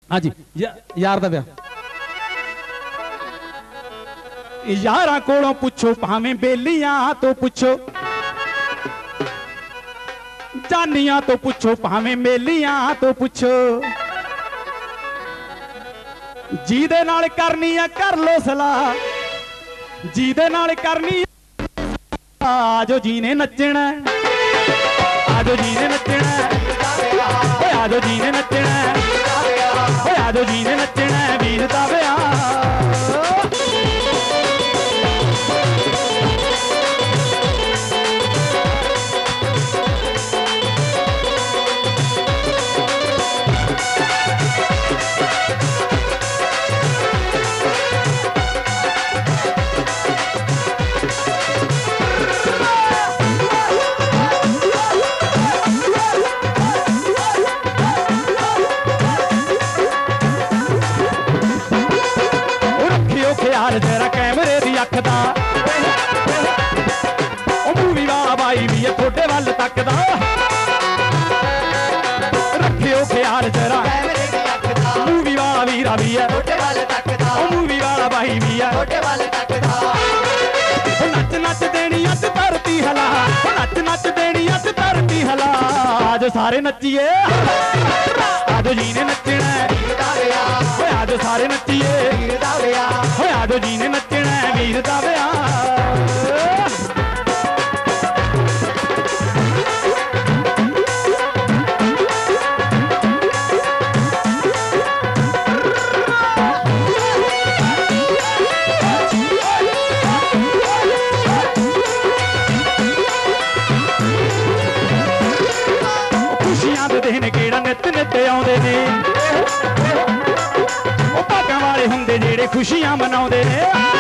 हाँ जी यार दा ब्याह यारां कोलों पुछो भावें बेलियां तो पुछो जानियां तो पुछो भावें मेलियां तो पुछो जीदे नाल करनी है कर लो सलाह जीदे नाल करनी आजो जी ने नचना आजो जी ने नचना आजो जी ने नचना आजो जी ने नचना वीर दा जरा कैमरे दी अख दा मूवी वाला भाई भी है थोड़े वाल तकदा रखियो ख्याल जरा मूवी वाला वीरा भी है मूवी वाला भाई भी है नच नच देनी अच धरती हला नच नच देनी अच धरती हला आज सारे नचिए आज जी ने नचना आज सारे नचिए आज जी ने नचना वीर दा खुशियां दे दिन केड़ा नित नित आउंदे ने भागां वाले हुंदे जेड़े खुशियां मनाउंदे ने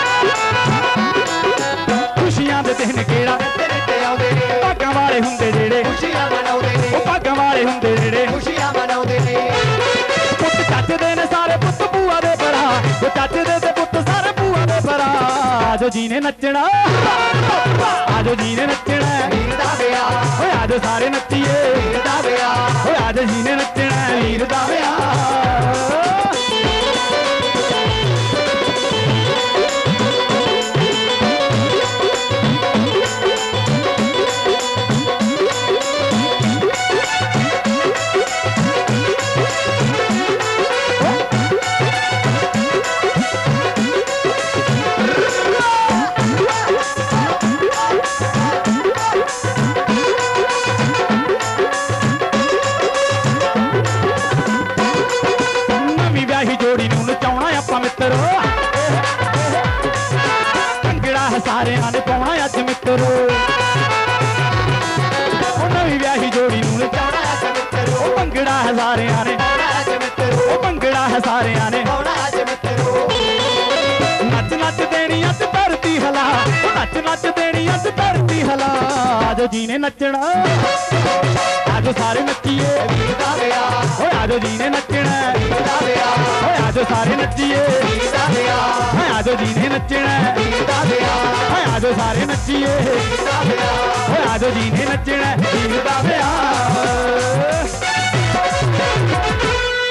खुशियां दे दिन केड़ा भागां वाले हुंदे जेड़े खुशियां मनाउंदे ने भागां वाले हुंदे जेड़े खुशियां मनाउंदे ने पुत्त चचदे ने सारे पुत्त बुआ दे भरा चचदे ते पुत्त सारे बुआ दे भरा आजो जी ने नचना आजो जी ने नचना वीर दा ब्याह ओए आजो सारे नचिए वीर दा ब्याह ओए आजो जी ने नचना वीर दा ब्याह जोड़ी नूं नचाउणा आपां मित्रो भंगड़ा सारियां ने पाउणा अज मित्रो नवीं व्याही जोड़ी नूं नचाउणा अज मित्रो भंगड़ा सारियां ने पाउणा अज मित्रो भंगड़ा सारियां ने पाउणा अज मित्रो नच नच देनी अज धरती हला नच नच देनी अज धरती हला आजो जी ने नचना आजो सारे नचिए वीर दा ब्याह ओए आजो जी ने नचना वीर दा ब्याह ओए आजो सारे नचिए वीर दा ब्याह ओए आजो जी ने नचना वीर दा ब्याह ओए आजो सारे नचिए वीर दा ब्याह ओए आजो जी ने नचना वीर दा ब्याह।